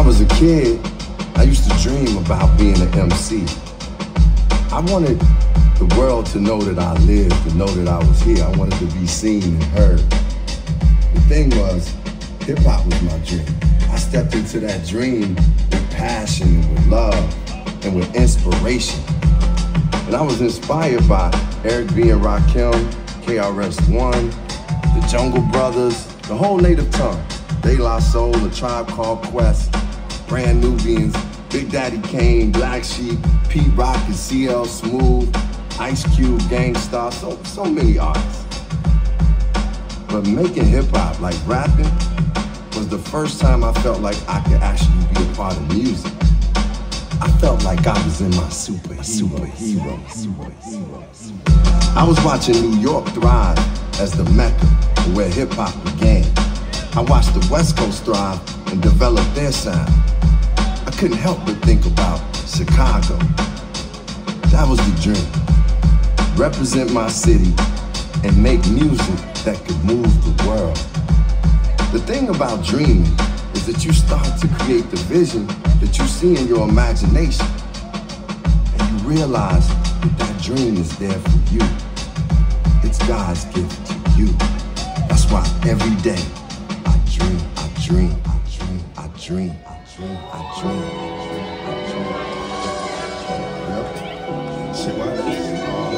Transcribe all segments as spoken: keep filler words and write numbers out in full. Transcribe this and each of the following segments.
was a kid, I used to dream about being an M C. I wanted the world to know that I lived, to know that I was here. I wanted to be seen and heard. The thing was, hip-hop was my dream. I stepped into that dream with passion, with love, and with inspiration. And I was inspired by Eric B. and Rakim, K R S One, the Jungle Brothers, the whole native tongue. De La Soul, The Tribe Called Quest, Brand Nubians, Big Daddy Kane, Black Sheep, Pete Rock and C L Smooth, Ice Cube, Gang Starr, so, so many artists. But making hip hop, like rapping, was the first time I felt like I could actually be a part of music. I felt like I was in my superhero, superhero, superhero. I was watching New York thrive as the Mecca where hip hop began. I watched the West Coast thrive and develop their sound. I couldn't help but think about Chicago. That was the dream. Represent my city and make music that could move the world. The thing about dreaming is that you start to create the vision that you see in your imagination. And you realize that that dream is there for you. It's God's gift to you. That's why every day I dream, I dream, I dream, I dream, I dream, I dream, I dream, I dream. Yep. See why that is?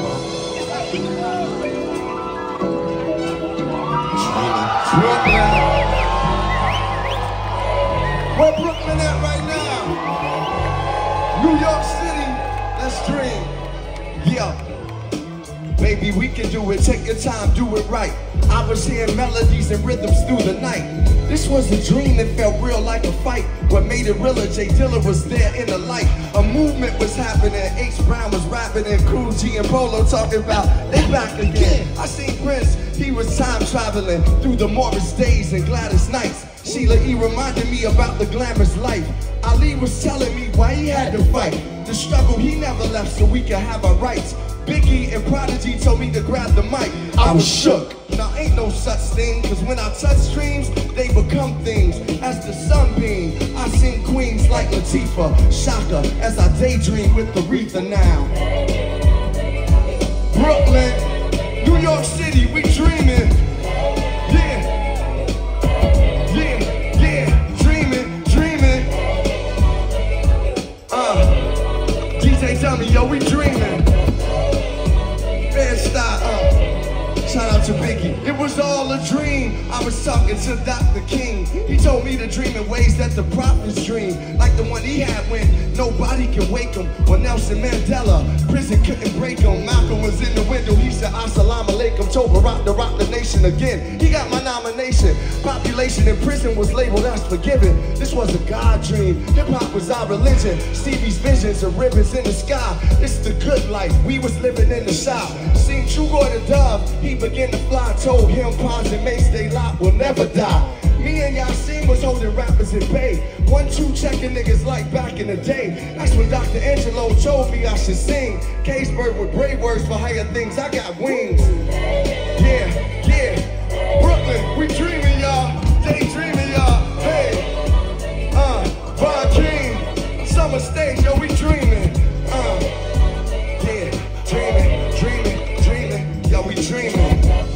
Brooklyn. Where Brooklyn at right now? New York City, let's dream. Yeah. Baby, we can do it, take your time, do it right. I was hearing melodies and rhythms through the night. This was a dream that felt real like a fight. What made it realer, Jay Dilla was there in the light. A movement was happening, H. Brown was rapping, and Cool G and Polo talking about they back again. I seen Prince, he was time traveling through the Morris days and Gladys nights. Sheila E. reminded me about the glamorous life. Ali was telling me why he had to fight. The struggle he never left so we could have our rights. Biggie and Prodigy told me to grab the mic. I was shook. Now ain't no such thing, cause when I touch dreams, they become things. As the sunbeam, I sing queens like Latifah, Shaka, as I daydream with Aretha now. Brooklyn, New York City, we dreaming. Yeah, yeah, yeah, dreaming, dreaming. Uh, D J tell me, yo, we dreaming. Stop. Uh, shout out to Biggie. It was all a dream. I was talking to Doctor King. He told me to dream in ways that the prophets dream, like the one he had when nobody can wake him. Or Nelson Mandela, prison couldn't break him. Malcolm was in the window. He said, Assalamu alaikum. Told Barack to rock the nation again. He got my nomination. Population in prison was labeled as forgiven. This was a God dream. Hip hop was our religion. Stevie's visions of ribbons in the sky. It's the good life. We was living in the shop. Seen True Roy the Dove, he began to fly. Told him Pons and Mace they lot will never die. Me and Yasin was holding rappers in bay. One, two checking niggas like back in the day. That's when Doctor Angelo told me I should sing. Caseburg with brave words for higher things. I got wings. Yeah, yeah. Brooklyn, we dreaming, y'all. Daydreaming, y'all. Hey, uh, Von King, Summer Stage, yo, we dreaming. Uh, yeah, dreaming, dreaming, dreaming, yo, we dreaming.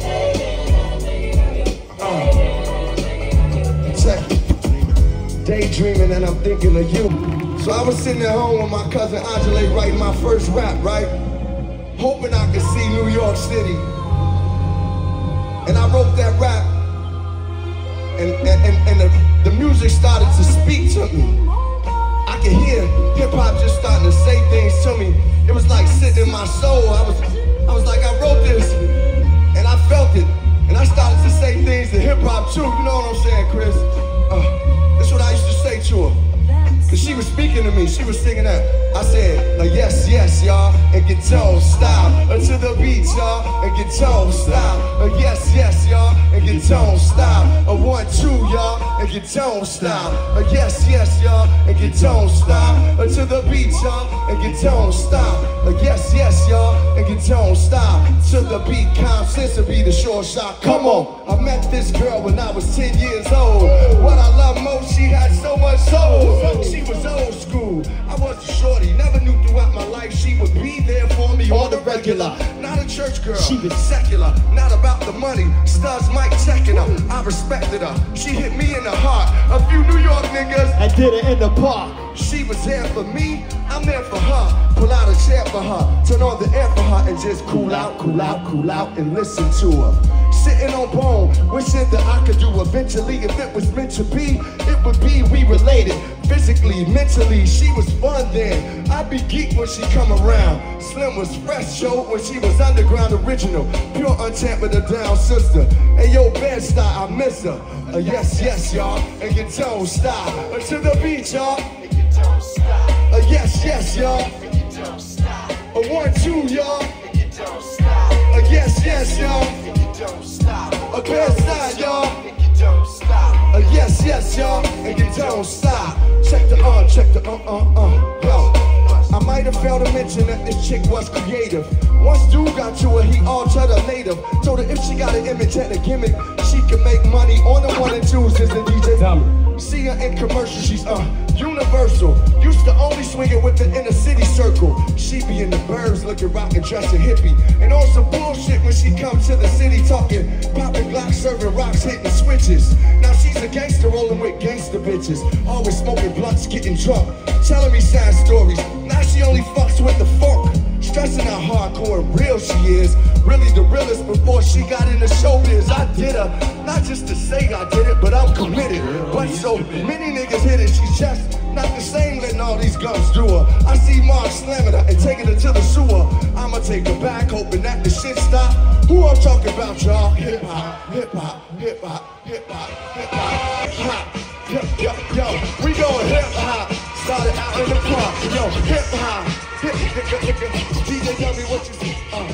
Daydreaming and I'm thinking of you. So I was sitting at home with my cousin Angela writing my first rap, right? Hoping I could see New York City. And I wrote that rap and, and, and, and the, the music started to speak to me. I could hear hip hop just starting to say things to me. It was like sitting in my soul. I was, I was like, I wrote this and I felt it. And I started to say things to hip hop too. You know what I'm saying, Chris? Uh, That's what I used to say to her. Cause she was speaking to me, she was singing that. I said, uh, yes, yes, y'all, and get tone style. Uh, to the beat, y'all, and get tone style. Uh, yes, yes, y'all, and get tone style. A uh, one, two, y'all, and and get tone style. Uh, yes, yes, y'all, and get tone style. Uh, to the beat, y'all, and get tone style. Uh, yes, yes, y'all, and get tone style. To the beat, calm sense to be the short shot. Come on, I met this girl when I was ten years old. What I love most, she had so much soul. She was old school, I was a shorty. Never knew throughout my life she would be there for me on the regular. Not a church girl, she was secular. Not about the money, studs might checking her. I respected her, she hit me in the heart. A few New York niggas, I did it in the park. She was there for me, I'm there for her. Pull out a chair for her, turn on the air for her, and just cool out, cool out, cool out, and listen to her. Sitting on bone, wishing that I could do eventually. If it was meant to be, it would be we related. Physically, mentally, she was fun then. I'd be geek when she come around. Slim was fresh, yo, when she was underground original. Pure untampered with a down sister. Hey, yo, Bed-Stuy, I miss her. Uh, yes, yes, y'all, and get tone style. Uh, to the beat, y'all. Uh, yes, yes, y'all. A uh, one, two, y'all. Uh, yes, yes, y'all. A Bed-Stuy, y'all. Uh, yes, yes, y'all. And you don't stop. Check the uh, check the uh, uh, uh. Yo, I might have failed to mention that this chick was creative. Once dude got to her, he altered her native. Told her if she got an image and a gimmick, she could make money on the one and twos as a D J. See her in commercials, she's uh universal. Used to only swing it with the inner city circle. She be in the burbs looking rockin', dressin' hippie. And on some bullshit when she come to the city talking, popping Glocks, serving rocks, hitting switches. Now she's a gangster rolling with gangster bitches. Always smoking blunts, getting drunk, telling me sad stories. Now she only fucks with the funk. Stressing how hardcore and real she is. Really the realest before she got into showbiz. I did her, not just to say I did it, but I'm committed. But so many niggas hit it, she's just not the same letting all these guns do her. I see Mark slamming her and taking her to the sewer. I'ma take her back, hoping that the shit stop. Who I'm talking about, y'all? Hip hop, hip hop, hip hop, hip hop, hip hop, hip hop. Yo, yo, yo, we going hip hop. Started out in the park, yo, hip hop. Hip, hip, hip, hip. D J, tell me what you see. Uh.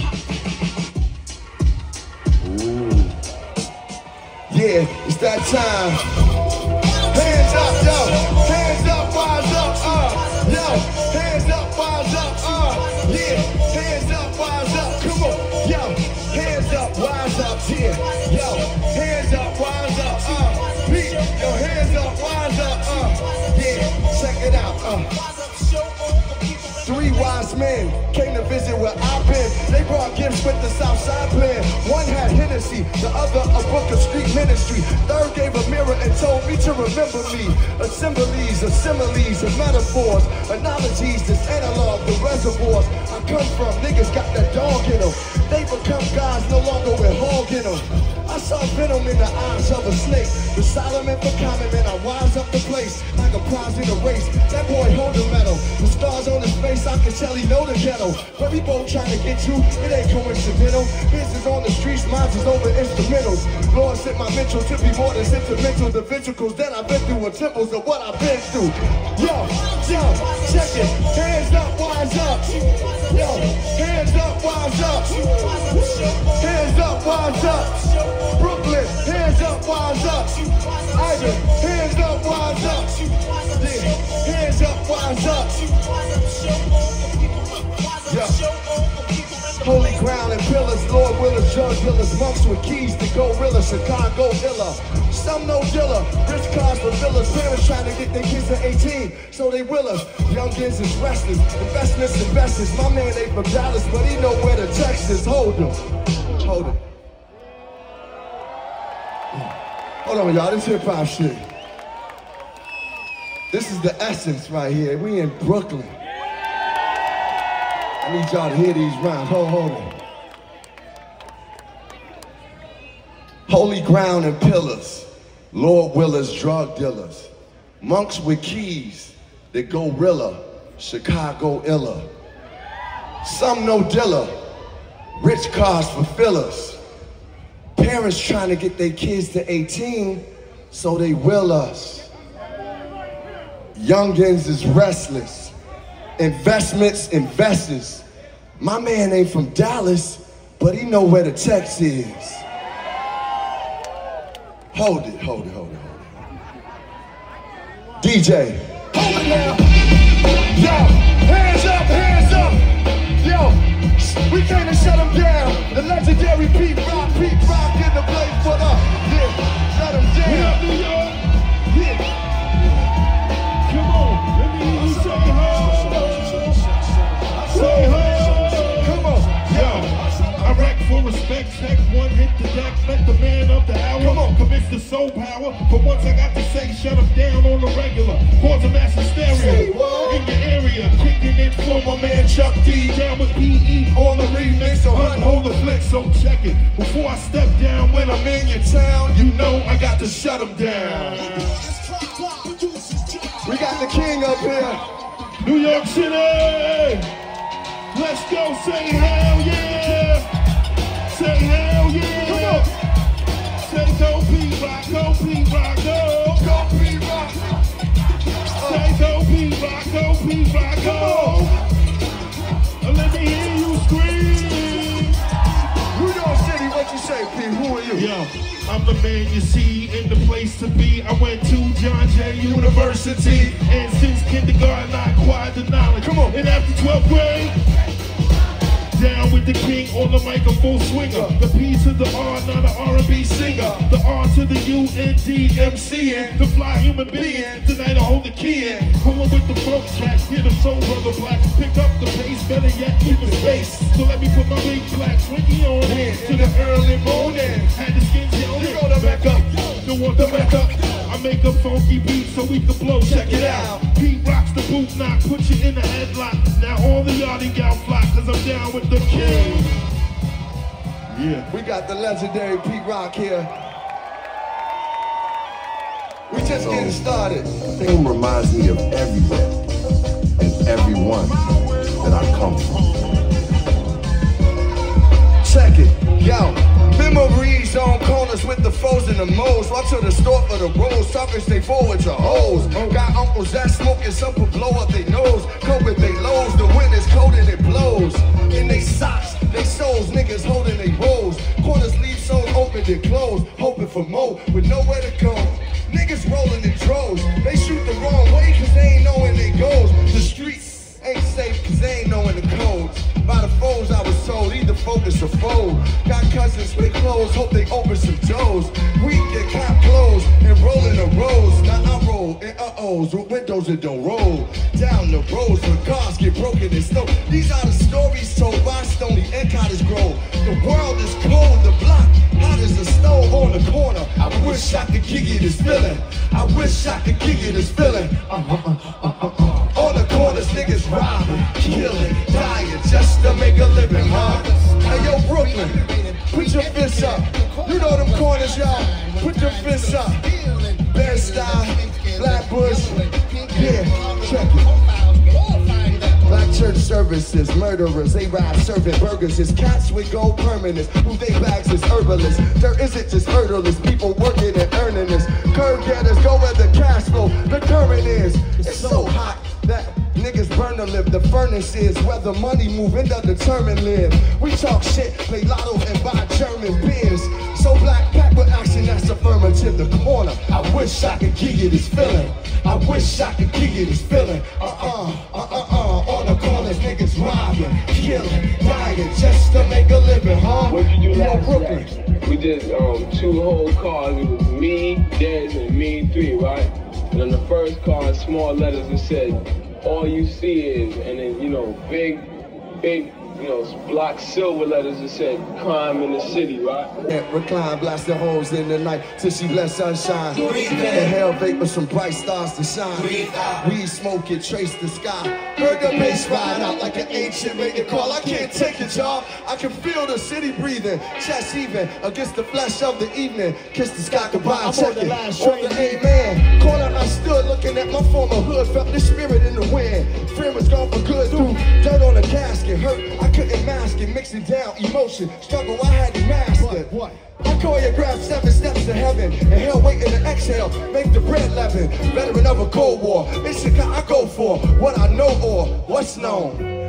Ooh. Yeah, it's that time. Hands up, yo. Hands up, wise up, uh. Yo, hands up, wise up, uh. Yeah, hands up, wise up. Come on, yo. Hands up, wise up, yeah. Yo, hands up, wise up, uh. Beat, yo, hands up, wise up, uh. Yeah, check it out, uh. Three wise men came to visit where I've been. They brought gifts with the Southside plan. One had Hennessy, the other a book of street ministry. Third gave a mirror and told me to remember me. Assemblies, similes, and metaphors, analogies, this analog, the reservoirs I come from. Niggas got that dog in them. They become guys no longer with hog in them. I saw venom in the eyes of a snake. The Solomon for common, man, I wise up the place like a prize in a race. That boy hold the medal. The stars on his face, I can tell he know the ghetto. But we both trying to get you, it ain't coincidental. His is on the streets, mine is over instrumentals. Lord sent my mental to be more than sentimental. The ventricles that I've been through are temples of what I've been through. Yo, yo, check it. Hands up, wise up. Yo, hands up, wise up. Hands up, wise up. Brooklyn, hands up, wise up. Ivan, hands up, wise up. Yeah, hands up, wise up. Yeah. Holy ground and pillars, Lord Willers, drug dealers, monks with keys to gorilla, Chicago illa. Some no dealer, rich cars for villas, parents trying to get their kids to eighteen, so they will us. Youngins is restless, investments, investors. My man ain't from Dallas, but he know where the text is. Hold him, hold him. Hold on, y'all, this hip hop shit. This is the essence right here. We in Brooklyn. I need y'all to hear these rhymes. Hold, hold on. Holy ground and pillars, Lord Willers, drug dealers, monks with keys, the gorilla, Chicago illa. Some no dealer, rich cars for fillers. Parents trying to get their kids to eighteen, so they will us. Youngins is restless. Investments, investors. My man ain't from Dallas, but he know where the text is. Hold it, hold it, hold it, hold it. D J. Hold it now. Yo, hands up, hands up. Yo, we came to shut them down. The legendary Pete Rock, Pete Rock in the place for the, yeah, shut them down. We up New York. Yeah. Come on, let me hear you say ho. Say ho. Come on, yo. I wreck for respect, check one, hit the deck, let the man of the hour. Come on, commits the soul power. For once I got to say, shut them down on the regular. Cause a mass hysteria in the area, kicking in for my man Chuck D. Down with P E on the remix, so unhold the flick, so check it. Before I step down, when I'm in your town, you know I got to shut them down. We got the king up here. New York City. Let's go, say hell yeah. Say hell yeah. Come on. Say go Pete Rock, go Pete Rock, go. Go Pete Rock. Say go Pete Rock, go Pete Rock, go. And let me hear you scream. New York City, what you say, Pete? Who are you? Yo, I'm the man you see in the place to be. I went to John Jay University, and since kindergarten I acquired the knowledge. Come on. And after twelfth grade, down with the king on the mic, a full swinger. The P to the R, not an R and B singer. The R to the U N D M C N, the fly human being. Tonight I hold the key in. Pulling with the folk track, hear the soul brother black. Pick up the pace, better yet keep the space. So let me put my big black Twinkie on in to the early morning. Had the skin gel, you go to back up. Don't want to back up. I make a funky beat so we can blow. Check it out. Pete rocks the boot knock, put you in a headlock. Now all the yardie gal flock, cause I'm down with the king. Yeah. We got the legendary Pete Rock here. We just so, getting started. Fame reminds me of everywhere and everyone that I come from. Check it, yo. Memories on corners with the foes and the moles. Walk to the store for the rolls, talking stay forward to hoes. Got uncles that smoking, some will blow up their nose. Cold with they lows, the wind is cold and it blows. In they socks, they souls, niggas holding they rolls. Corners leave so open and closed, hoping for more with nowhere to go. Niggas rolling in droves, they shoot the wrong way cause they ain't knowing they goes. The streets ain't safe cause they ain't knowing the codes. By the foes I was told, either focus or fold. Got cousins with clothes, hope they open some doors. We get cop clothes and rolling the roads. Now I roll in uh-ohs with windows that don't roll. Down the roads where cars get broken and snow. These are the stories told by Stony and Cottage Grove. The world is cold, the block hot as a stove on the corner. I wish I could kick it this feeling. I wish I could kick it this feeling. Uh-huh, uh-huh, uh-huh. On the corners, niggas robbing, killing, dying just to make a living, huh? Hey, yo, Brooklyn, put your fists up. You know them corners, y'all. Put your fists up. Bed-Stuy, Flatbush, yeah, check it. Black church services, murderers, they ride serving burgers. It's cats with gold permanents, who they bags is herbalists. There isn't just hurdlers, people working and earning this. Curve getters go where the cash flow, the current is. It's so hot that niggas burn to live. The furnace is where the money move and the determined live. We talk shit, play lotto and buy German beers. So black pack with action that's affirmative. The corner, I wish I could give you this feeling. I wish I could give you this feeling. Uh-uh, uh-uh-uh. On the corners, niggas robbing, killing, dying just to make a living, huh? What you do last Brooklyn? We did um, two whole cars. It was me, Dez, and me three, right? And on the first car, small letters, it said, all you see is, and then, you know, big, big, you know, block silver letters that said crime in the city, right? Yeah, recline, blast the holes in the night till she bless sunshine. Inhale vapor, some bright stars to shine. Weed smoke it, trace the sky. Heard the bass ride out like an ancient making call. I can't take it, y'all. I can feel the city breathing. Chest even against the flesh of the evening. Kiss the sky goodbye, check it. On the amen. Corner I stood looking at my former hood. Felt the spirit in the wind. Friend was gone for good through dirt on the casket. Hurt, I couldn't mask it. Mix it down, emotion. Struggle, I had to mask it. What? I choreographed seven steps to heaven. Inhale, waiting to exhale. Make the bread leaven. Veteran of a Cold War. In Chicago I go for what I know or what's known.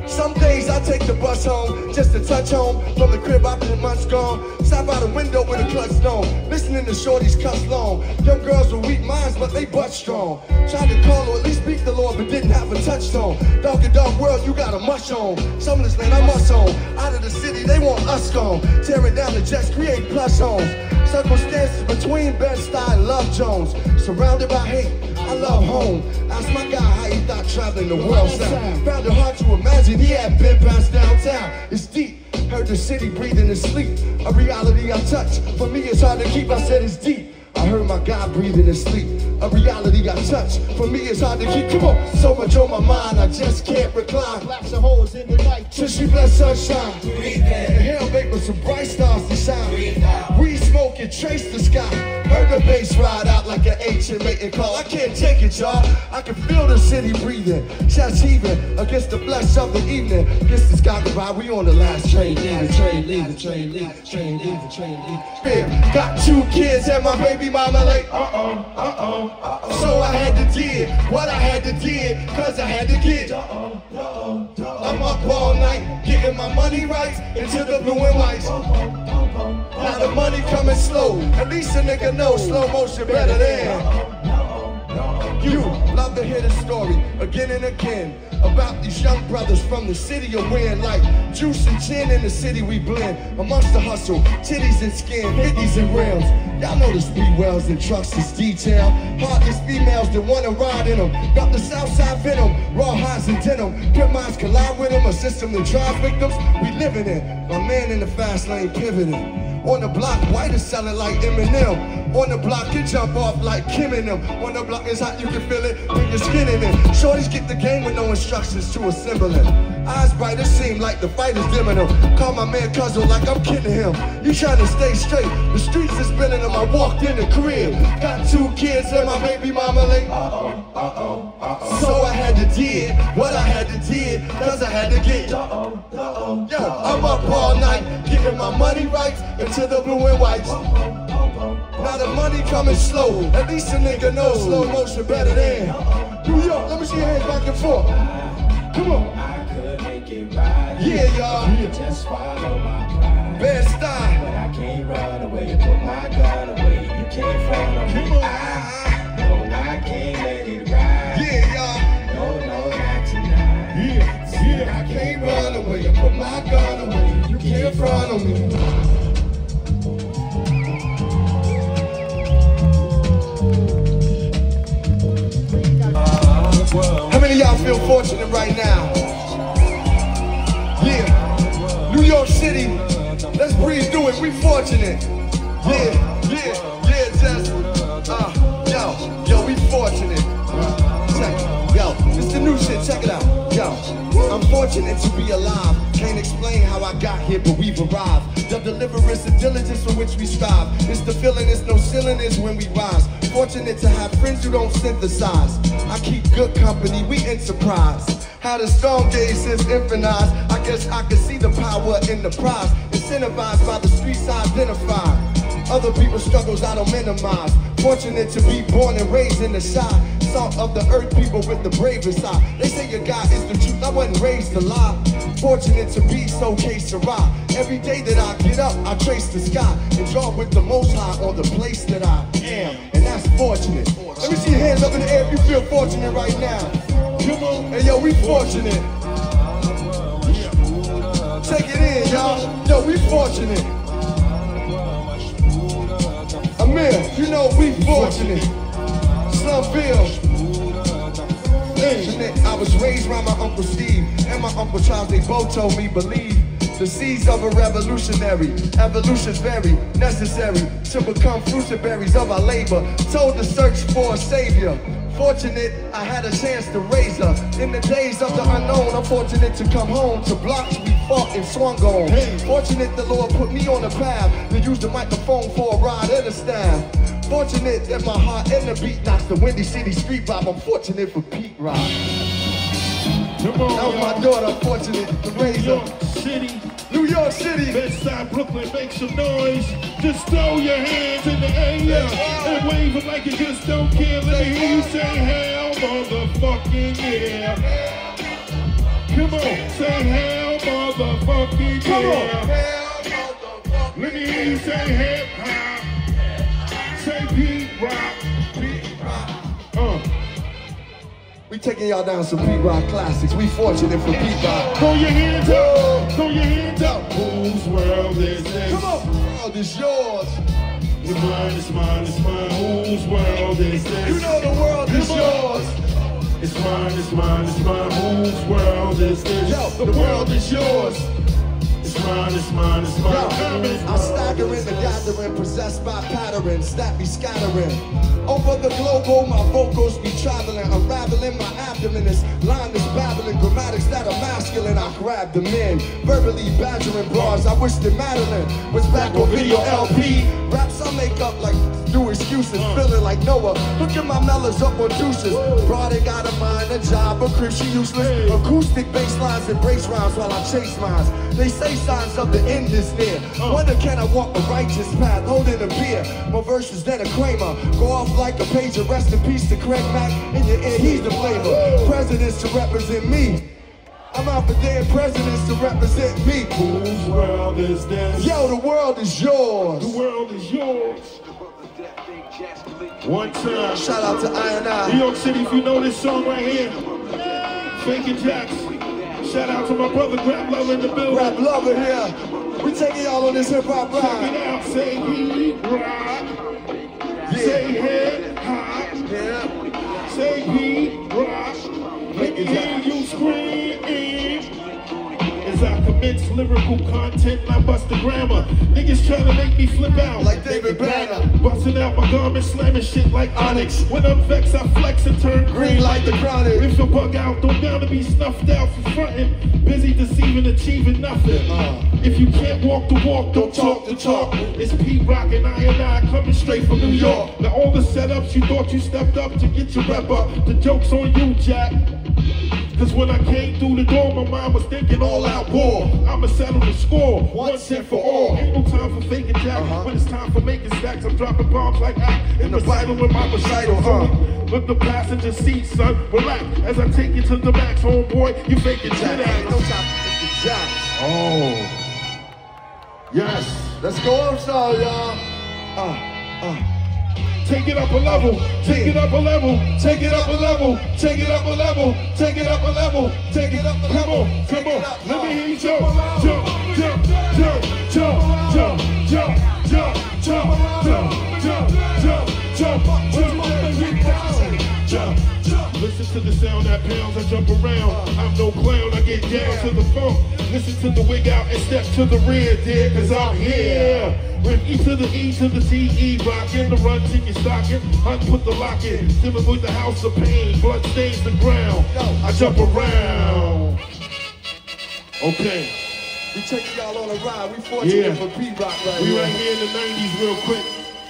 Some days I take the bus home just to touch home from the crib I been months gone. Stop by the window with a clutch stone, listening to shorties cuss long. Young girls with weak minds, but they butt strong. Tried to call or at least speak the Lord, but didn't have a touchstone. Dog and dog world, you got a mush on. Some of this land I must own. Out of the city, they want us gone. Tearing down the jets, create plush homes. Circumstances between Bed-Stuy and Love Jones. Surrounded by hate, I love home. Ask my guy how he thought traveling the world sound. Found it hard to imagine he had been past downtown. It's deep. Heard the city breathing in sleep. A reality I touch. For me it's hard to keep. I said it's deep. I heard my God breathing in sleep. A reality I touch. For me it's hard to keep. Come on. So much on my mind I just can't recline. Flash of holes in the night till she bless sunshine. Inhale vapor some bright stars to shine. We smoke and trace the sky. Heard the bass ride out like an ancient mating call. I can't take it, y'all. I can feel the city breathing. Chest heaving against the flesh of the evening. Against the sky goodbye. We on the last train. Leave the train, leave the train, leave the train, leave the train, leave the train. Yeah. Got two kids and my baby mama like, uh-oh, uh-oh, uh-oh. So I had to did what I had to did, cause I had to get. Uh-oh, uh-oh, uh-oh. I'm up all night, getting my money right into the blue and whites. Now the money coming slow, at least a nigga knows slow motion better than. You love to hear the story again and again about these young brothers from the city of Win, like juice and gin in the city we blend. Amongst the hustle, titties and skin, fifties and rims. Y'all know the speed wells and trucks is detail. Heartless females that wanna ride in them. Got the Southside venom, raw highs and denim. Pimp minds collide with them, a system that drive victims. We living it. My man in the fast lane pivoting. On the block, white is selling like Eminem. On the block, you jump off like Kim and them. On the block is hot, you can feel it, then your skin in it. Shorties get the game with no instructions to assemble it. Eyes bright, it seem like the fight is dimming them. Call my man cousin like I'm kidding him. You trying to stay straight, the streets is spinning them. I walked in the crib, got two kids and my baby mama like, uh-oh, uh-oh, uh-oh. So I had to did what I had to did, cause I had to get. Uh-oh, uh-oh. Yo, I'm up all night, getting my money right into the blue and whites. Now the money coming slow, at least a nigga knows slow motion better than New York. Let me see your hands back and forth. Come on. I could make it right. Yeah, y'all. Yeah. Just swallow my pride. Bed-Stuy. But I can't run away, put my gun away. You can't front on me. I, no, I can't let it ride. Yeah, y'all. No, no, not tonight. Yeah, yeah. I can't run away, put my gun away. You can't front on me. How many of y'all feel fortunate right now? Yeah, New York City, let's breathe through it, we fortunate. Yeah, yeah, yeah, just, uh, yo, yo, we fortunate. Check it, yo, it's the new shit, check it out. Yo, I'm fortunate to be alive. Can't explain how I got here, but we've arrived. The deliverance and diligence for which we strive. It's the feeling, it's no ceiling, is when we rise. Fortunate to have friends who don't synthesize. I keep good company, we enterprise. Had a strong gaze since infant eyes. I guess I can see the power in the prize. Incentivized by the streets I identify. Other people's struggles I don't minimize. Fortunate to be born and raised in the shy. Salt of the earth, people with the bravest side. They say your God is the truth, I wasn't raised to lie. Fortunate to be so case to ride. Every day that I get up, I trace the sky and draw with the most high on the place that I am. And that's fortunate. Let me see your hands up in the air if you feel fortunate right now. Come on, hey yo, we fortunate. Take it in, y'all. Yo, we fortunate. Amir, you know we fortunate. Slumville. Hey, I was raised by my Uncle Steve and my Uncle Charles. They both told me believe the seeds of a revolutionary. Evolution's very necessary to become fruits and berries of our labor. Told to search for a savior. Fortunate I had a chance to raise her. In the days of the unknown, I'm fortunate to come home to blocks we fought and swung on. Fortunate the Lord put me on the path to use the microphone for a ride and a staff. Fortunate that my heart and the beat knocks the Windy City street vibe. I'm fortunate for Pete Rock. Come on, that was my daughter, I'm fortunate to raise her. New York City. New York City. Bed-Stuy, Brooklyn, make some noise. Just throw your hands in the air and wave them like you just don't care. Let me hear you say hell, motherfucking yeah. Come on, say hell, motherfucking Come yeah. on. Hell, motherfucking Let me hear you say hip hop. Say Pete Rock. Pete Rock. Uh. We taking y'all down some Pete Rock classics. We fortunate for Pete Rock. Throw your hands up. Throw your hands up. Whose world is this? Come on. The world is yours. It's mine, it's mine, it's mine. Whose world is this? You know the world is yours. It's mine, it's mine, it's mine. Whose world is this? Yo, the world is yours. It's mine, it's mine, it's mine. Yo, I stagger in the gathering, possessed by pattern, snap be scattering. Over the global, my vocals be traveling, unraveling my abdomen. This line is babbling, grammatics that are masculine. I grab them in, verbally badgering bars. I wish that Madeline was back on video L P. Raps I make up like do excuses, feeling like Noah. Look at my mellows up on deuces. Broad ain't got a mind, a job, a crib, she useless. Acoustic bass lines and brace rhymes while I chase mines. They say signs of the end is near. Wonder can I walk a righteous path, holding a beer. My verses then a Kramer, go off like a pager. Rest in peace to Craig Mack. In your ear, he's the flavor. Presidents to represent me. I'm out for dead presidents to represent me. Whose world is this? Yo, the world is yours. The world is yours. One time. Shout out to I and I. New York City, if you know this song right here. Faking Jacks. Shout out to my brother Grab Love in the building. Rap lover here. We taking y'all on this hip hop Check ride. it out. Say he rock. Say hip hop. Yeah. Say he rock. Let me hear you scream. As I commence lyrical content and I bust the grammar. Niggas trying to make me flip out Like David Banner. Busting out my garments, slamming shit like Onyx. When I'm vexed, I flex and turn Green like the chronic. If you bug out, don't down to be snuffed out for frontin'. Busy deceiving, achieving nothing. Uh. If you can't walk the walk, don't talk the talk. It's Pete Rock and I and I coming straight from New York. Now all the setups you thought you stepped up to get your rep up. The joke's on you, Jack. Cause when I came through the door, my mind was thinking all out war. I'ma settle the score, once and for all. Ain't no time for faking Jack. Uh-huh. When it's time for making stacks, I'm dropping bombs like act in the recital with my recital. Uh. Look the passenger seat, son, relax. As I take you to the max, homeboy, you faking shit Ain't no ass. time for fifty jacks. Oh. Yes. Let's go up, so y'all. Uh, uh. Take it up a level, take it up a level, take it up a level, take it up a level, take it up a level, take it up a level. Come on, come on, let me hear you jump, jump, jump, jump, jump, jump, jump, jump, jump, jump, jump, jump, jump, jump, jump. Listen to the sound that pounds, I jump around. I'm no clown, I get down to the funk. Listen to the wig out and step to the rear, dear, cause I'm here. With E to the E to the T E, rockin' the runs in your stocking. Hunt put the lock in, dealing with the house of pain. Blood stains the ground, I jump around. Okay, We taking y'all on a ride. We fortunate Yeah. for Pete Rock right we here. right here in the nineties real quick.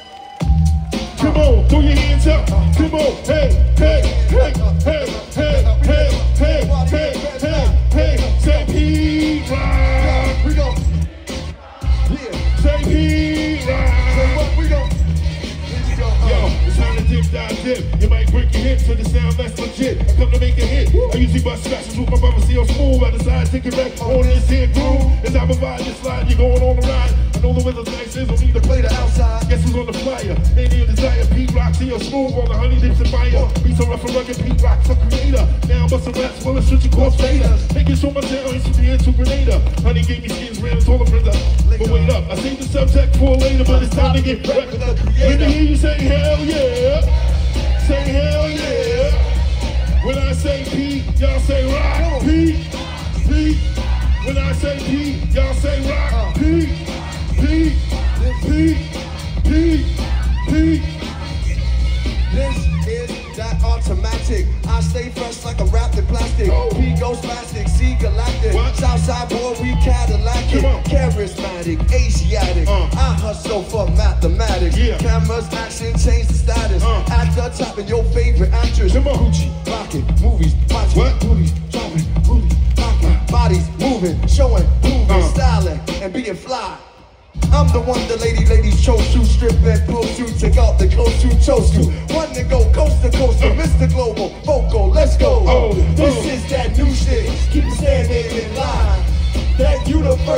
Come on, throw your hands up. Come on, hey, hey, hey, hey, hey, hey, hey, hey, hey, hey, say Pete Rock. We go. Yeah. Say Pete Say Rock. what we go. Let's go. Uh, Yo, it's time to dip, dive, dip. You might break your hip to the sound that's legit. I come to make a hit. I usually bust scratches with my brother, see how smooth. I decide to take it back on this here groove. As I provide this slide, you're going on the ride. I know the weather's nice, there's no need to play the outside. Guess who's on the flyer? They need a desire. Pete Rock, see how smooth on the honey dips and fire. Be so rough and rugged, Pete Rock's a creator. Now I'm busting raps full of switch and course later. Making sure my sound is the into Grenada. Honey gave me skins, ran all the friends up. But wait up, I saved the subject for later, but it's time to get back with the creator. Let me hear you say hell yeah. Say hell yeah. When I say Pete, y'all say rock. Pete, Pete. When I say Pete, y'all say rock. Pete, Pete, Pete, Pete, Pete. This is that automatic. I stay fresh like a wrapped in plastic. P goes plastic, C galactic. What? Southside boy, we Cadillac it. Come on. Charismatic, Asiatic. Uh. I hustle for mathematics. Yeah. Cameras, action, change the status. Uh. Actor topping your favorite actress. Come on. Gucci, rocking, movies, watching, What? booties, dropping, booties, rocking, bodies moving, showing, proving, Uh. styling, and being fly. I'm the one the lady ladies chose to strip and pose to, check out the clothes to chose to. One to go coast to coast, uh. Mister Global, vocal, let's go. Oh, this oh. is that new shit. Keep it staying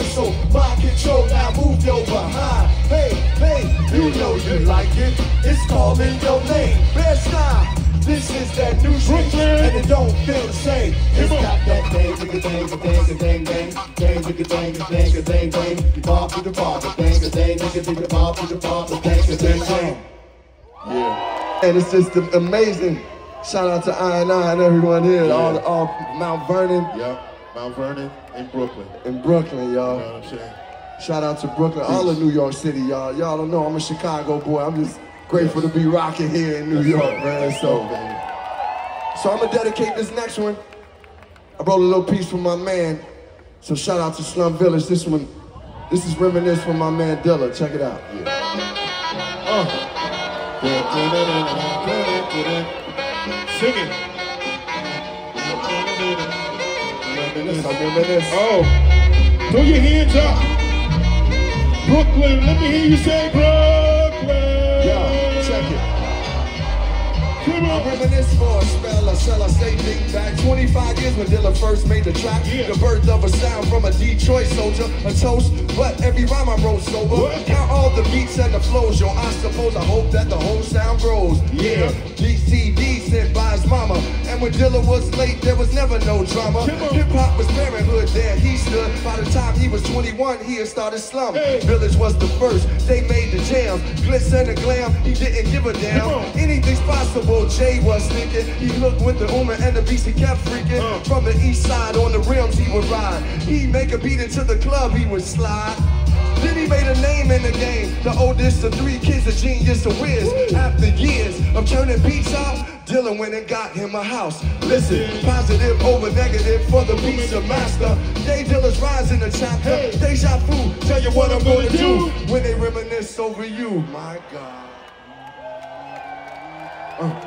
universal. Mind control, now move your behind. Hey, hey, you know you like it. It's calling your name. Best time. This is that new shit, and it don't feel the same. It's got that dang, dang, dang, dang, dang, dang, dang, dang, dang, dang, dang, dang, the bob to the bob, the dang, the dang, the bob to the bob, the dang, the dang, dang. Yeah, and it's just amazing. Shout out to I and I and everyone here, yeah. all, all Mount Vernon. Yep, Mount Vernon in Brooklyn. In Brooklyn, y'all. You know what I'm saying? Shout out to Brooklyn, all of New York City, y'all. Y'all don't know I'm a Chicago boy. I'm just grateful yes. to be rocking here in New That's York, right. man. So, so I'm gonna dedicate this next one. I wrote a little piece for my man. So shout out to Slum Village. This one, this is Reminisce from my man Dilla. Check it out. Yeah. Uh. Sing it. Reminisce, I reminisce. Oh, throw your hands up. Brooklyn, let me hear you say Brooklyn. Yeah, check it. Come on. I reminisce for a spell, or shall I say think back twenty-five years when Dilla first made the track. Yeah. The birth of a sound from a Detroit soldier, a toast, but every rhyme I wrote sober. What? Count all the beats and the flows, yo, I suppose I hope that the whole sound grows. Yeah. D C D sent by his mama, and when Dilla was late, there was never no drama. Hip-hop was parenthood, there he stood. By the time he was twenty-one, he had started Slum. Hey. Village was the first, they made the jam. Glitz and the glam, he didn't give a damn. Anything's possible, Jay was thinking. He looked with the Uma and the beats he kept freaking. Uh. From the east side on the rims he would ride. He'd make a beat into the club, he would slide. Then he made a name in the game. The oldest of three kids, a genius, a whiz. Woo. After years of turning beats out, Dilla went and got him a house. Listen, positive over negative for the pizza master. Jay Dilla's rise in the chapter. Hey. Deja vu, tell you what I'm gonna do when they reminisce over you. My God. Uh.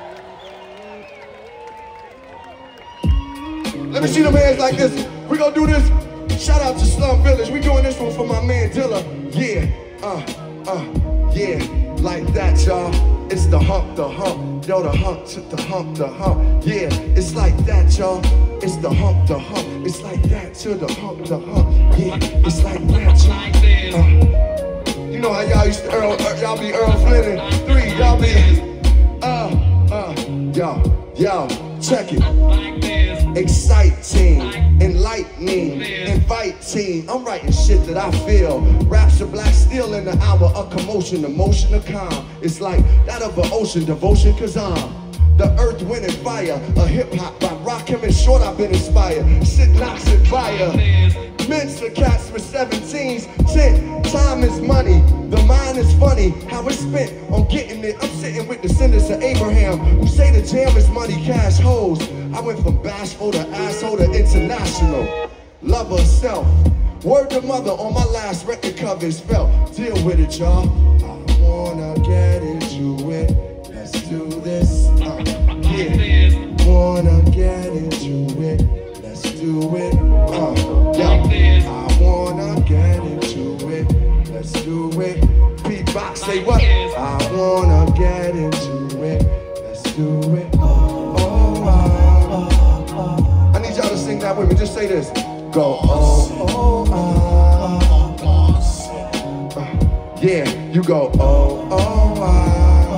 Let me see them hands like this. We gonna do this. Shout out to Slum Village. We doing this one for my man Dilla. Yeah, uh, uh, yeah, like that, y'all. It's the hump, the hump. Yo, the hump to the hump, the hump. Yeah, it's like that, y'all. It's the hump, the hump. It's like that to the hump, the hump. Yeah, it's like that, y'all. Uh, you know how y'all used to Earl, uh, y'all be Earl Flynn and three, y'all be, uh, uh, yo, yo, check it. Exciting, enlightening, inviting. I'm writing shit that I feel. Raps are black steel in the hour of commotion, emotion of calm. It's like that of an ocean, devotion, cause I'm the earth, wind, and fire. A hip-hop by rock him and short, I've been inspired. Shit knocks it fire. Mints for cats with seventeens. Shit, time is money. The mind is funny. How it's spent on getting it. I'm sitting with the descendants of Abraham who say the jam is money, cash, hoes. I went from bashful to asshole to international. Love herself. Word to mother on my last record cover is felt. Deal with it, y'all. I wanna get into it. Let's do this. Uh, yeah. Wanna get into it. Let's do it. Uh, yeah. I wanna get into it. Let's do it. Beatbox, say what? I wanna get into it. Let's do it. Oh, oh, oh. I need y'all to sing that with me. Just say this. Go. Oh, oh, oh, oh. Uh, yeah, you go. Oh, oh, oh.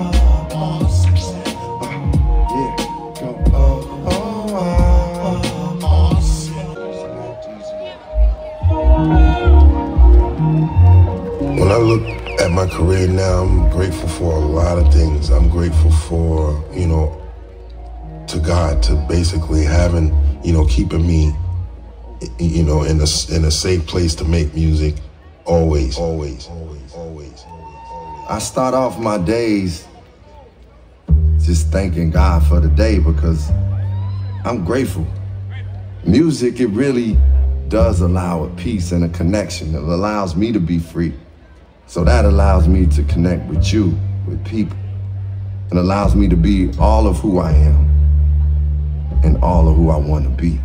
When I look at my career now, I'm grateful for a lot of things. I'm grateful for, you know, to God, to basically having, you know, keeping me, you know, in a, in a safe place to make music, always, always, always, always. I start off my days just thanking God for the day because I'm grateful. Music, it really does allow a peace and a connection. It allows me to be free. So that allows me to connect with you, with people. It allows me to be all of who I am and all of who I want to be.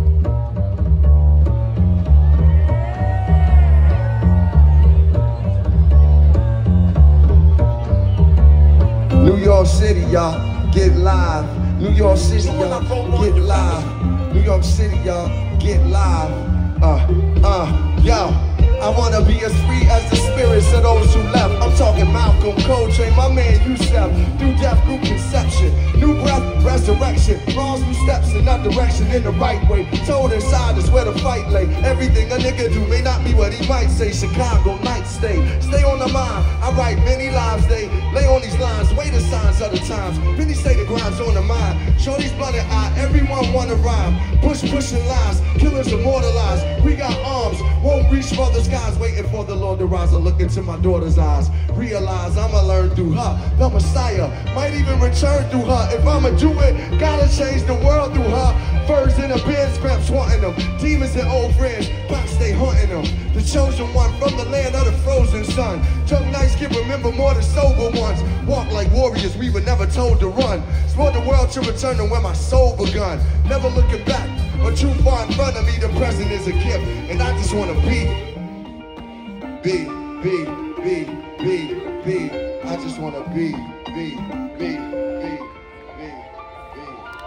New York City, y'all, get live. New York City, y'all, get live. New York City, y'all, get live. Uh, uh, yo. I wanna be as free as the spirits of those who left. I'm talking Malcolm, Coltrane, my man Yusef. Through death, through conception, new breath, resurrection. Wrongs, new steps in that direction, in the right way. Told inside is where the fight lay. Everything a nigga do may not be what he might say. Chicago night stay, stay on the mind. I write many lives, they lay on these lines. Wait the signs of the times. Many say the grind's on the mind. Shorty's blunted eye, everyone wanna rhyme. Push, pushing lies, killers immortalized. We got arms, won't reach for the skies, waiting for the Lord to rise. I look into my daughter's eyes, realize I'ma learn through her. The Messiah might even return through her. If I'ma do it, gotta change the world through her. Birds in the bed, scraps wanting them. Demons and old friends, pops stay haunting them. The chosen one from the land of the frozen sun. Young nights can remember more than sober ones. Walk like warriors, we were never told to run. Explore the world to return to where my soul begun. Never looking back, but too far in front of me. The present is a gift, and I just wanna be. Be, be, be, be, be. I just wanna be, be, be, be, be, be, be.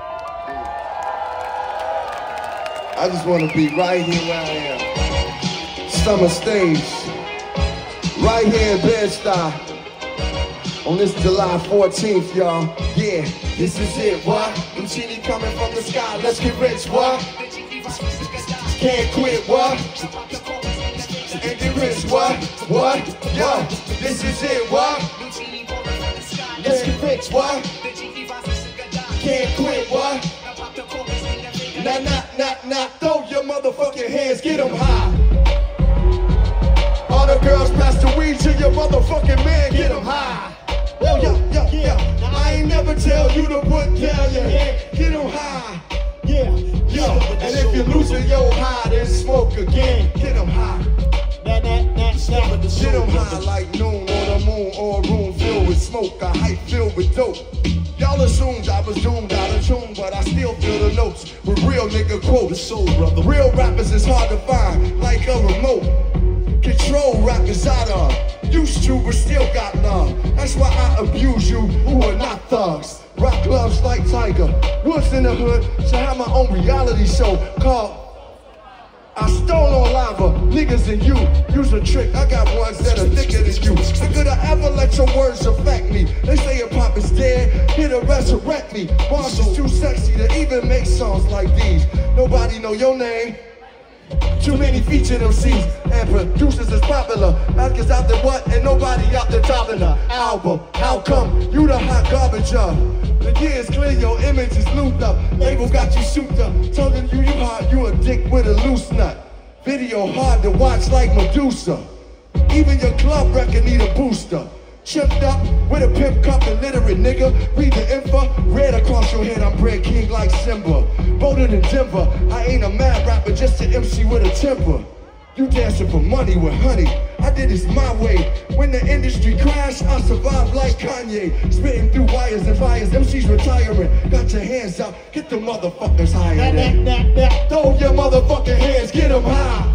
I just wanna be right here where I am. Summer stage, right here in Bed-Stuy. On this July fourteenth, y'all. Yeah, this is it, what? Them genie coming from the sky, let's get rich, what? Can't quit, what? And get rich, what? What? Yo, this is it, what? Let's get rich, what? Can't quit, what? Nah, nah, nah, nah, throw your motherfucking hands, get them high. All the girls pass the weed to your motherfucking man, get them high. Yo, yo, yo, yo, I ain't never tell you to put down your head, get them high. Yeah, yo, and if you're losing your high, then smoke again, get them high. Get them high like noon on the moon or a room filled with smoke, a hype filled with dope. Y'all assumed I was doomed out of tune, but I still feel the notes with real nigga quotes. Soul brother, real rappers is hard to find, like a remote. Control rappers out of, used to but still got love. That's why I abuse you who are not thugs. Rock gloves like Tiger, Woods in the hood, so I have my own reality show called I Stole on Lava, niggas and you. Use a trick, I got ones that are thicker than you. How could I ever let your words affect me? They say hip hop is dead, here to resurrect me. Mars is too sexy to even make songs like these. Nobody know your name. Too many featured M Cs and producers is popular. Actors out there what and nobody out there topping the album. How come you the hot garbage of? The year is clear, your image is looped up. Label got you souped up, telling you you hard, you a dick with a loose nut. Video hard to watch like Medusa. Even your club record need a booster. Chipped up with a pimp cup, illiterate nigga. Read the info, red across your head, I'm Bread King like Simba. Bolder than Denver, I ain't a mad rapper, just an M C with a temper. You dancing for money with honey, I did this my way. When the industry crashed, I survived like Kanye. Spitting through wires and fires, M Cs retiring. Got your hands up, get the motherfuckers higher than. Throw your motherfucking hands, get them high.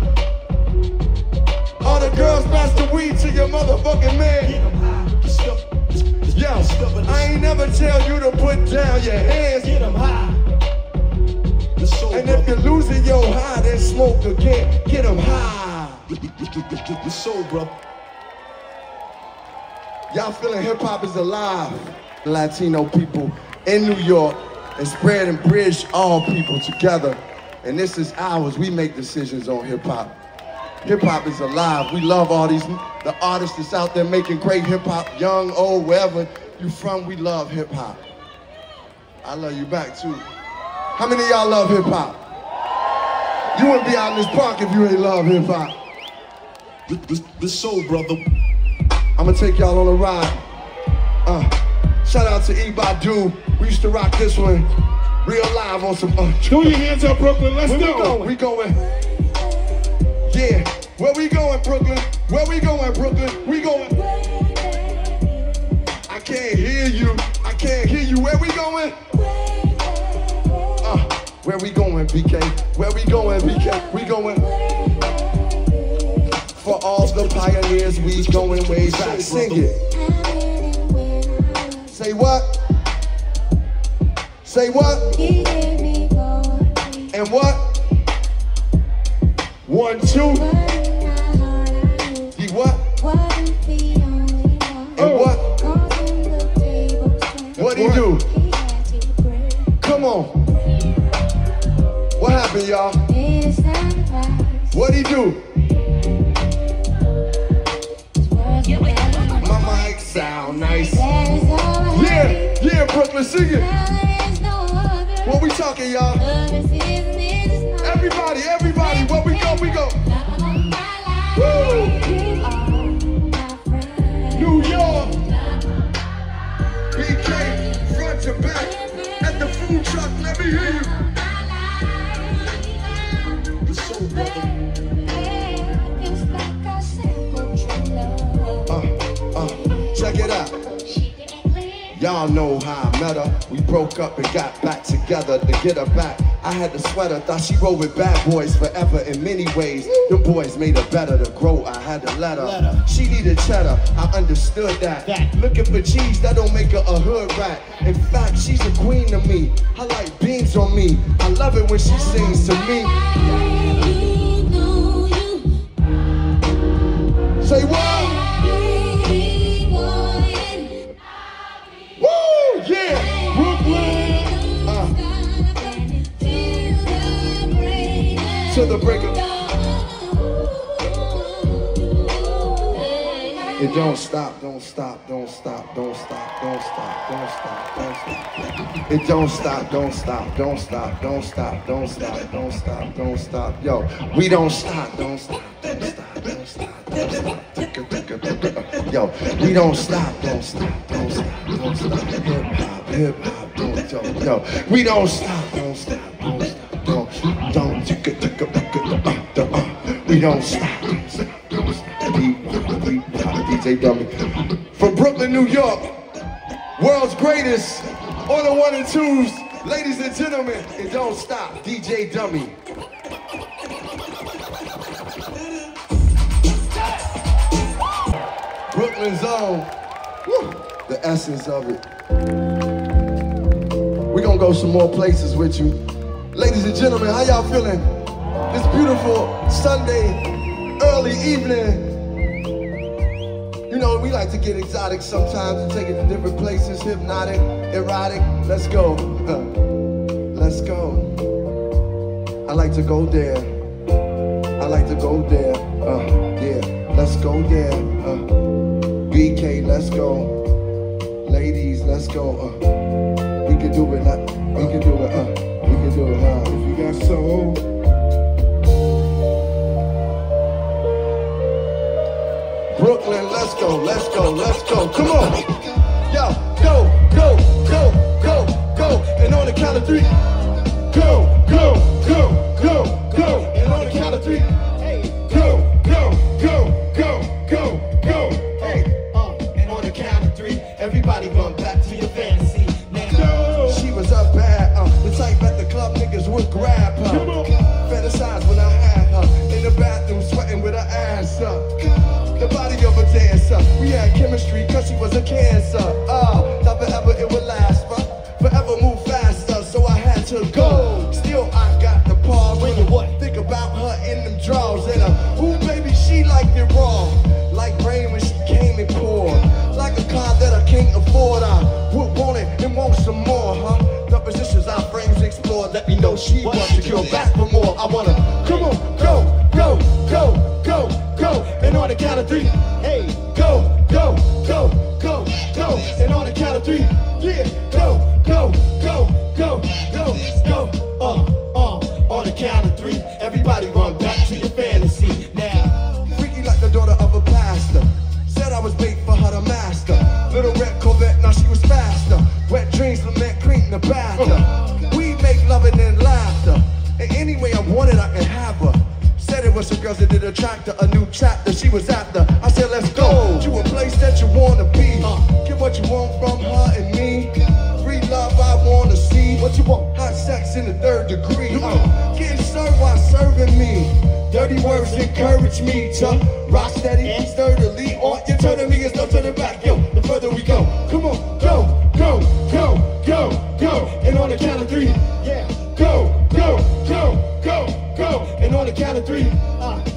All the girls pass the weed to your motherfucking man. Yo, I ain't never tell you to put down your hands. Get them high. And if you're losing your high, then smoke again. Get them high. The soul, bro. Y'all feeling hip hop is alive. Latino people in New York and spread and bridge all people together. And this is ours. We make decisions on hip hop. Hip hop is alive. We love all these the artists that's out there making great hip hop, young, old, wherever you from. We love hip hop. I love you back too. How many of y'all love hip hop? You wouldn't be out in this park if you ain't love hip hop. The, the, the soul brother. I'm gonna take y'all on a ride. Uh, shout out to E Badu. We used to rock this one real live on some. Uh, Throw your hands up, Brooklyn. Let's go. We going. Yeah, where we going, Brooklyn? Where we going, Brooklyn? We going. I can't hear you. I can't hear you. Where we going? Uh, where we going, B K? Where we going, B K? We going. For all the pioneers, we going way back. Sing it. Say what? Say what? And what? one, two. He what? And what? What'd he do? Come on. What happened, y'all? What'd he do? My mic sound nice. Yeah, yeah, Brooklyn, sing it. What we talking, y'all? Everybody, everybody, where we go, we go. Woo! New York. B K, front to back. At the food truck, let me hear you. Uh, uh, check it out. Y'all know how I met her. We broke up and got back together to get her back. I had the sweater, thought she rolled with bad boys forever in many ways. Them boys made her better to grow, I had to let her. Let her. She needed cheddar, I understood that. that. Looking for cheese, that don't make her a hood rat. In fact, she's a queen to me. I like beans on me. I love it when she sings to me. Say what? Woo, yeah, Brooklyn. Uh. To the break of it don't stop, don't stop, don't stop, don't stop, don't stop, don't stop, don't stop. It don't stop, don't stop, don't stop, don't stop, don't stop, don't stop, don't stop. Yo, we don't stop, don't stop, don't stop, don't stop, don't stop. Yo, we don't stop, don't stop, don't stop, don't stop. Hip hop, hip hop, don't yo, yo. We don't stop, don't stop, don't stop, don't, don't, tick it, tick it, tick it, uh, uh. We don't stop, don't stop, don't stop. D J Dummy. From Brooklyn, New York, world's greatest, on the one and twos, ladies and gentlemen, it don't stop, D J Dummy. Brooklyn's own, woo, the essence of it. We're gonna go some more places with you. Ladies and gentlemen, how y'all feeling? This beautiful Sunday, early evening. You know, we like to get exotic sometimes and take it to different places, hypnotic, erotic. Let's go. Let's go. I like to go there. I like to go there. Uh, yeah, let's go there. Uh, B K, let's go. Ladies, let's go. Uh, we can do it. Uh, we can do it. Uh, we can do it. Uh, if you got soul. Brooklyn, let's go, let's go, let's go. Come on. Yo, go, go, go, go, go. And on the count of three. Go, go, go, go, go. And on the count of three. Go, go, go, go, go, go. Hey, uh, and on the count of three, everybody run back to your fantasy. Now, she was up bad, uh, the type at the club niggas would grab her. Fantasize when I had her in the bathroom sweating with her ass up. The body of a dancer. We had chemistry cause she was a cancer. Ah, uh, thought forever it would last, but forever move faster, so I had to go. Still I got the pause when you what? Think about her in them drawers and uh, ooh baby she liked it raw. Like rain when she came and poured. Like a car that I can't afford. I would want it and want some more, huh? The positions our frames explored. Let me know she wants to kill back for more. I wanna come on, go, go, go, go, go. And on the count of three, hey, go, go, go, go, go. And on the count of three, yeah, go, go, go, go, go, go. Uh, uh, on the count of three, everybody run back to your fantasy. Now, freaky like the daughter of a pastor. Said I was bait for her to master. Little red Corvette, now she was faster. Wet dreams, lament, cream in the bathroom. We make loving and laughter. And any way I want it, I can have her. Said it was some girls that did attract her, a new chapter she was after. I said, let's go to a place that you wanna be. Uh, get what you want from her and me. Free love I wanna see. What you want? Hot sex in the third degree. Uh, getting served while serving me. Dirty words encourage me to rock steady, sturdily. On your turn to me, it's no turning back. Yo, the further we go, come on, go, go, go, go, go. And on the count of three, yeah, go, go, go, go, go. And on the count of three, uh,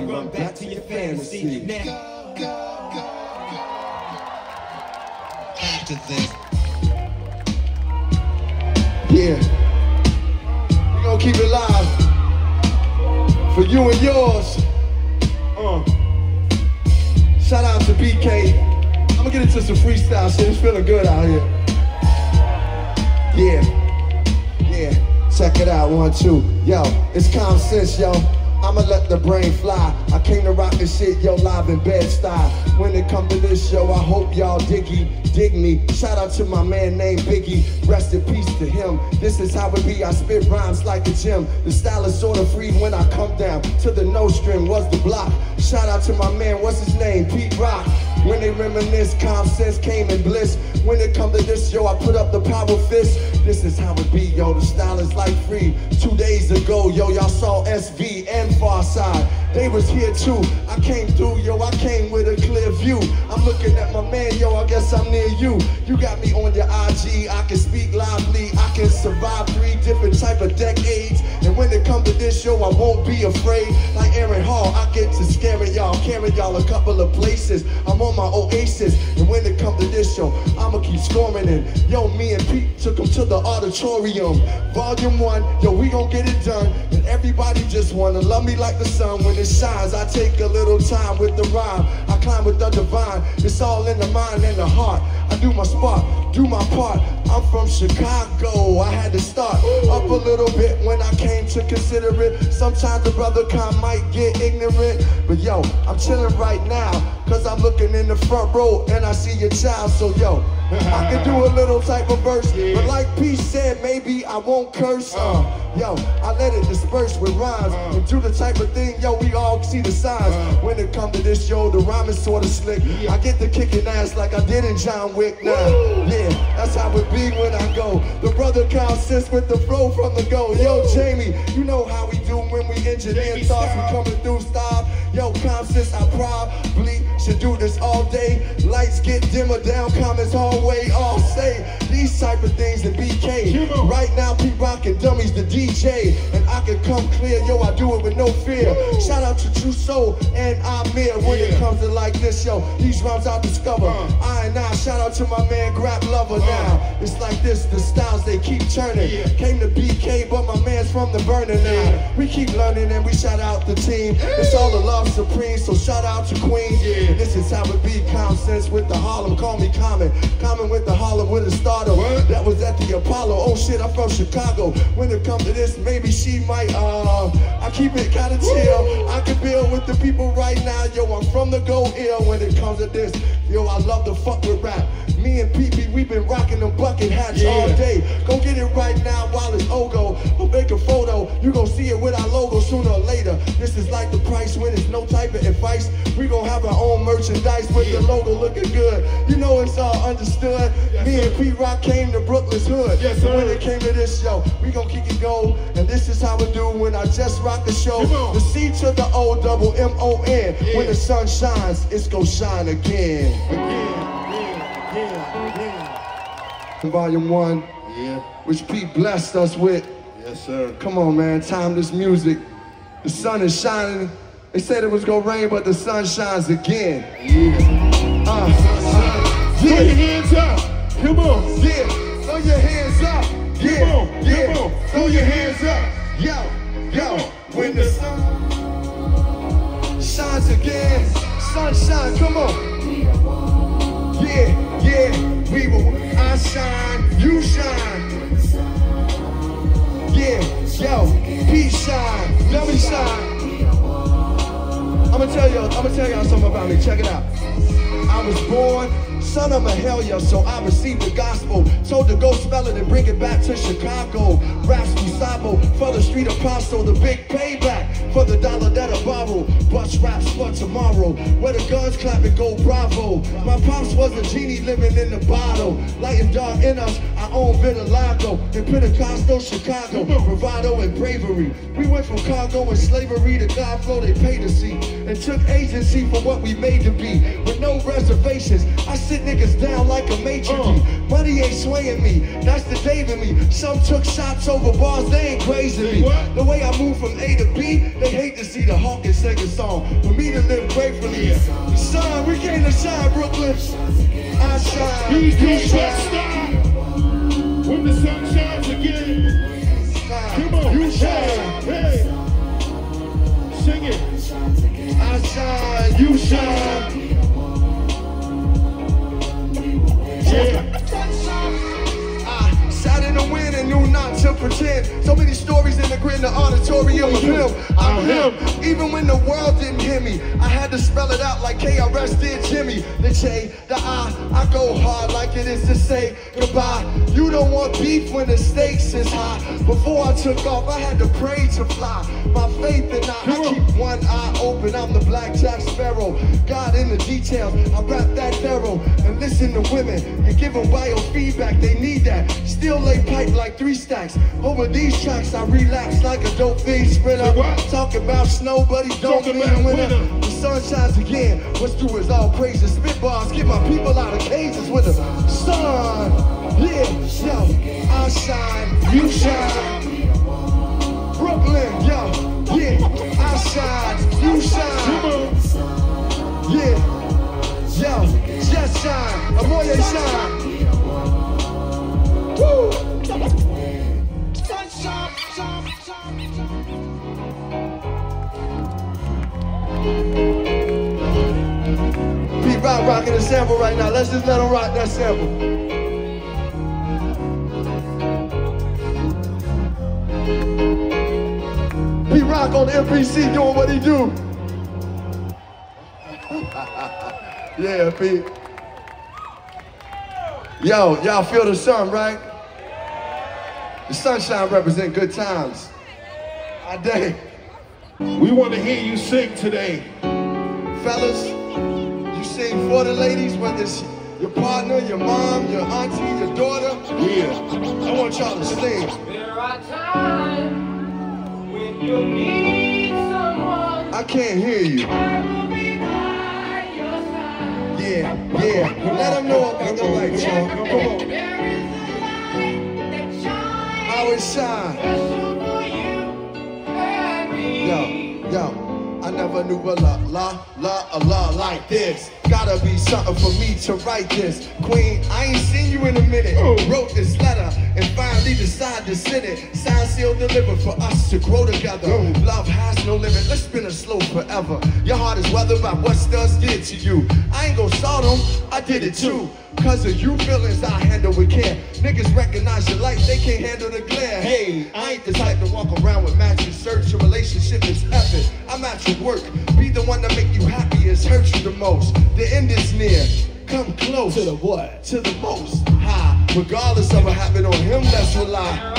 run back to your fantasy. Now, after this. Yeah, we gonna keep it live for you and yours. Uh. Shout out to B K. I'm gonna get into some freestyle shit. It's feeling good out here. Yeah, yeah. Check it out, one, two. Yo, it's common sense, yo. I'ma let the brain fly. I came to rock this shit, yo, live in bed style. When it come to this show, I hope y'all diggy, dig me. Shout out to my man named Biggie. Rest in peace to him. This is how it be. I spit rhymes like a gym. The style is sort of free when I come down to the no string was the block. Shout out to my man, what's his name? Pete Rock. When they reminisce, calm sense came in bliss. When it come to this, yo, I put up the power fist. This is how it be, yo, the style is like free. Two days ago, yo, y'all saw S V and Farside. They was here too. I came through, yo, I came with a clear view. I'm looking at my man, yo, I guess I'm near you. You got me on your I G, I can speak lively. I can survive three different type of decades. And when it come to this, yo, I won't be afraid. Like Aaron Hall, I get to scaring y'all, carrying y'all a couple of places. I'm on my oasis. And when it come to this, yo, I'ma keep scoring. And yo, me and Pete took them to the auditorium. Volume one, yo, we gon' get it done. And everybody just wanna love me like the sun. When it shines, I take a little time with the rhyme. I climb with the divine. It's all in the mind and the heart. I do my spot, do my part. I'm from Chicago. I had to start up a little bit when I came to consider it. Sometimes the brother kind might get ignorant. But yo, I'm chilling right now. Cause I'm looking in the front row and I see your child. So yo, I can do a little type of verse. But like P said, maybe I won't curse. Uh, yo, I let it disperse with rhymes. And do the type of thing, yo, we all see the signs. When it come to this, yo, the rhyme is sort of slick. I get to kicking ass like I did in John Wick now. Yeah, that's how it be when I go. The brother Kyle sits with the flow from the go. Yo, Jamie, you know how we do when we engineer thoughts. We coming through style. Yo, Constance, I probably should do this all day. Lights get dimmer down, comments hallway, all say these type of things in B K. Right now, Pete Rock and Dummies the D J. And I can come clear, yo, I do it with no fear. Woo. Shout out to True Soul and Amir. When yeah. it comes to like this, yo, these rhymes I discover. Uh. I and I, shout out to my man Grab Lover uh. now. It's like this, the styles they keep turning. Yeah. Came to B K, but my man's from the burner now. Yeah. We keep learning and we shout out the team. Hey. It's all the love supreme, so shout out to Queens. Yeah. And this is how it be, common sense with the Harlem. Call me Common, Common with the Harlem with a starter. What? That was at the Apollo. Oh shit, I'm from Chicago. When it comes to this, maybe she might, uh, I keep it kinda chill. I can build with the people right now. Yo, I'm from the go ill. When it comes to this, yo, I love to fuck with rap. Me and P P, we been rocking them bucket hats yeah. all day. Go get it right now while it's Ogo. We'll make a photo, you gon' see it with our logo sooner or later. This is like the price when it's no type of advice. We gon' have our own merchandise with yeah. the logo looking good. You know it's all understood. Yes, Me sir. and P Rock came to Brooklyn's hood. Yes, so when it came to this show, we gon' keep it go. And this is how we do when I just rock the show. The C to the O double M O N. Yeah. When the sun shines, it's gon' shine again. Again. Yeah, yeah. Volume one, yeah. which Pete blessed us with. Yes, sir. Come on, man, timeless music. The sun is shining. They said it was gonna rain, but the sun shines again. Yeah. Uh, uh, yeah. Throw your hands up. Come on. Yeah. Throw your hands up. Yeah. Come on. Yeah. Come on. Throw your hands up. Yo, yo. When the sun shines again, sunshine. Come on. Yeah, yeah, we will, I shine, you shine. Yeah, yo, P shine, Dummy shine. I'ma tell y'all, I'ma tell y'all something about me, check it out. I was born son of a hellier, so I received the gospel. Told to go spell it and bring it back to Chicago. Raps Gustavo for the street apostle, the big payback for the dollar that I borrow. Bust raps for tomorrow, where the guns clap and go bravo. My pops was a genie living in the bottle. Light and dark in us, our own Vitiligo. In Pentecostal Chicago, bravado and bravery. We went from cargo and slavery to God flow they paid to see. and took agency for what we made to be. With no reservations, I sit niggas down like a maitre d'. Money ain't swaying me, that's the Dave in me. Some took shots over bars, they ain't crazy me. The way I move from A to B, they hate to see the Hawkins sing a song. For me to live gratefully. Son, we came to shine, Brooklyn. I shine. You can't stop when the sun shines again. Come on, you shine. Hey, sing it. I shine, you shine. Yeah. I sat in the wind and knew not to pretend. So many stories in the grid, the auditorium of him. I'm him. Even when the world didn't hear me, I had to spell it out like K R S did Jimmy. The J, the I, I go hard like it is to say goodbye. You don't want beef when the stakes is high. Before I took off, I had to pray to fly. My faith in I, I keep one eye open. I'm the Black Jack Sparrow. God in the details, I rap that thorough. And listen to women, you give them biofeedback, they need that. Still lay pipe like three stacks. Over these tracks, I relax like a dope fiend sprinter. Talk about snow, but he don't Talk mean about winter. winter. The sun shines again. What's due is all praises. Spit bars, get my people out of cages with the sun. Yeah, yo, I shine, you shine. Brooklyn, yo, yeah, I shine, you shine. Yeah, yo, just shine, Amoye shine. Woo! Pete Rock rocking the sample right now. Let's just let him rock that sample. Pete Rock on the M P C doing what he do. Yeah, Pete. Yo, y'all feel the sun, right? The sunshine represent good times. I day. We want to hear you sing today. Fellas, you sing for the ladies, whether it's your partner, your mom, your auntie, your daughter. Yeah. I want y'all to sing. There are times when you need someone. I can't hear you. I will be by your side. Yeah, yeah. Let them know about the light, y'all. Come on. There is a light that shines. How it shine. Special for you and me. Yo, yo. I never knew a la, la, la, a la like this. Gotta be something for me to write this. Queen, I ain't seen you in a minute. Wrote this letter and finally decided to send it. Signed, sealed, delivered for us to grow together. Love has no limit, let's spin it slow forever. Your heart is weathered by what studs did to you. I ain't gon' salt them, I did it too. Cause of you feelings I handle with care. Niggas recognize your light, they can't handle the glare. Hey, I ain't the type to walk around with matching shirts. Your relationship is epic. I'm at your work. Be the one that make you happiest, hurt you the most. The end is near. Come close. To the what? To the most high. Regardless of what happened on him, let's rely.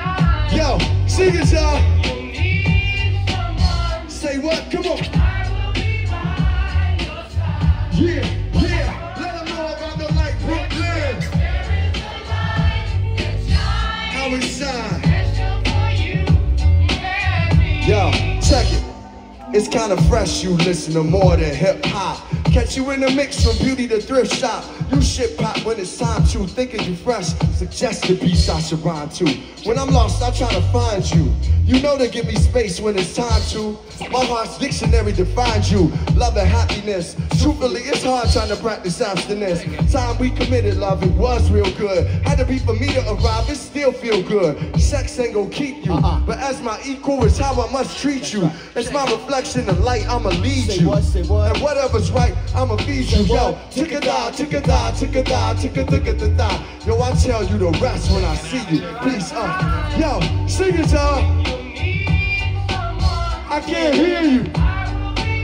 Yo, sing it, y'all. You need someone. Say what? Come on. I will be by your side. Yeah, yeah. Let them know about the light, Brooklyn. There is a light that shines. How it shine. Special for you and me. Yo, check it. It's kind of fresh, you listen to more than hip hop. Catch you in the mix from beauty to thrift shop. You shit pop when it's time to. Thinking you fresh, suggest the beats I should rhyme to. When I'm lost, I try to find you. You know to give me space when it's time to. My heart's dictionary defines you. Love and happiness. Truthfully, it's hard trying to practice abstinence. Time we committed, love, it was real good. Had to be for me to arrive, it still feel good. Sex ain't gonna keep you, uh-uh. But as my equal, it's how I must treat you. It's my reflection of light, I'ma lead Say you. what, say what? And whatever's right, I'ma feed you. Yo, tick a die, tick a die, tick a die, tick a tick a da da. Yo, I tell you the rest when I see you. Please, uh, yo, sing it, y'all. You need someone. I can't hear you. I will be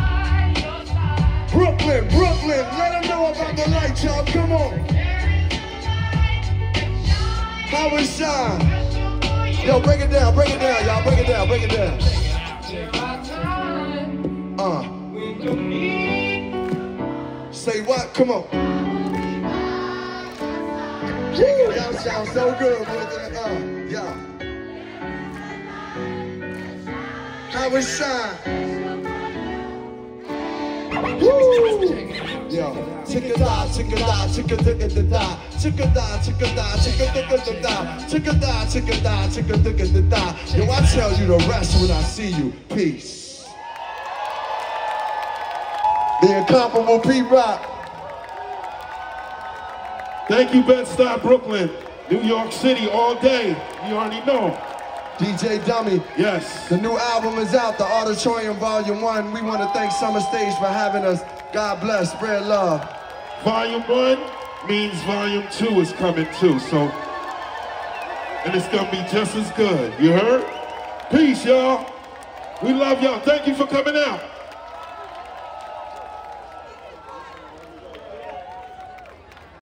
by your side. Brooklyn, Brooklyn, let them know about the light, y'all. Come on. There is a light that shines. How it shine. Special for you. Yo, break it down, break it down, y'all. Break it down, break it down. There are times Uh, when you need say what? Come on. Woo, y'all sound so good, Brooklyn. Uh, yeah. How it shine. Yo, chicka da, chicka da, chicka da, da da, chicka da, chicka da, chicka da, da da, chicka da, chicka da, chicka da, da da. Yo, I tell you the rest when I see you. Peace. The incomparable P-Rock. Thank you, Bed-Stuy, Brooklyn, New York City, all day. You already know. D J Dummy. Yes. The new album is out, The Auditorium Volume one. We want to thank Summer Stage for having us. God bless, spread love. Volume one means volume two is coming too, so, and it's gonna be just as good, you heard? Peace, y'all. We love y'all. Thank you for coming out.